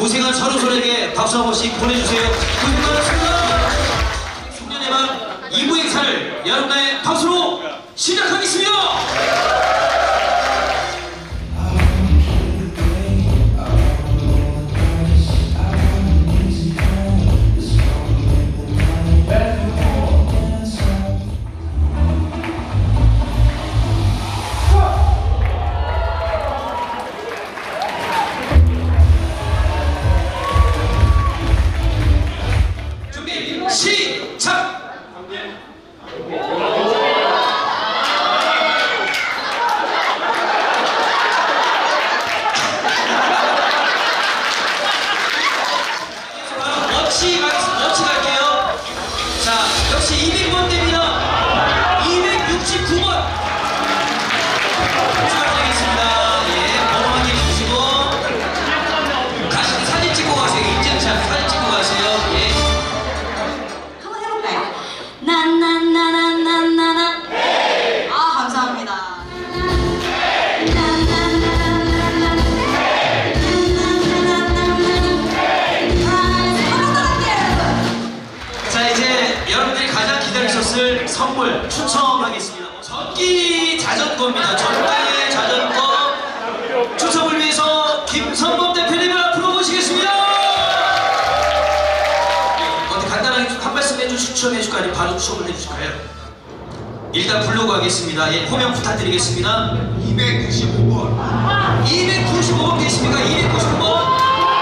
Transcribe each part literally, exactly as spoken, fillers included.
고생한 서로서로에게 박수 한 번씩 보내주세요. 고생 많으셨습니다. 송년의 밤 이 부 행사를 여러분의 박수로 시작하겠습니다. 시작! 멋지 가겠습니다. 멋지 갈게요. 자, 역시 이백 번대입니다. 이백육십구 번. 축하드리겠습니다. 예, 번호만 해주시고. 가시 사진 찍고 가세요. 인증샷 사진 찍고 가세요. 예. 나나나나나나나. 아, 감사합니다. 자, 이제 여러분들이 가장 기다리셨을 선물 추첨하겠습니다. 전기 자전거입니다. 전기 자전거 추첨을 위해서 김선범 대표님을 앞으로 모시겠습니다. 어떻게 간단하게 한 말씀 해주시고 추첨해 주실까요? 아니면 바로 추첨을 해주실까요? 일단 부르고 하겠습니다. 예, 호명 부탁드리겠습니다. 이백구십오 번. 이백구십오 번 계십니까? 이백구십오 번.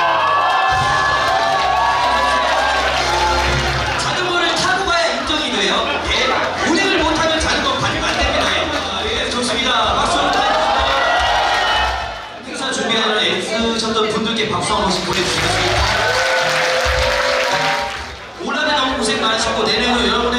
자전거를 타고 가야 인정이 돼요. 예, 운행을 못하면 자전거 받으면 안 됩니다. 예, 좋습니다. 박수 한번 해주시고 행사 준비하는 애쓰셨던 분들께 박수 한 번씩 보내주시겠습니다. 올한해 너무 고생 많으셨고 내년에도 여러분